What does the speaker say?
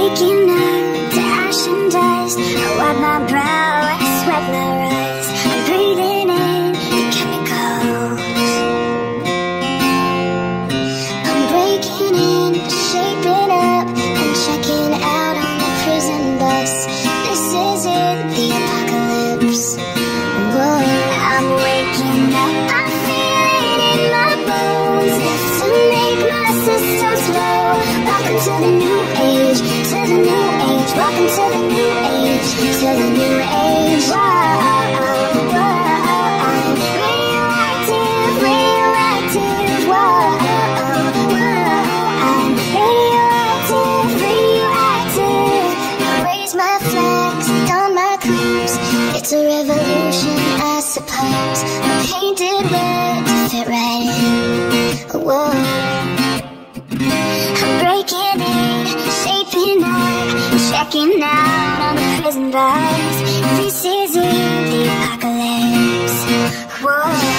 waking up to ash and dust. I wipe my brow, I sweat my rise. I'm breathing in the chemicals. I'm breaking in, shaping up, and checking out on the prison bus. This is it, the apocalypse. Whoa, I'm waking up, I feel it in my bones to make my system slow. Welcome to the new age, to the new age. Welcome to the new age, to the new age. Whoa, whoa, I'm radioactive, radioactive. Whoa, I'm radioactive, radioactive. I raise my flags, don my clothes. It's a revolution, I suppose. I'm painted red to fit right in. Whoa, I'm breaking in, shaping up, checking out on the prison bars. This is it, the apocalypse. Whoa.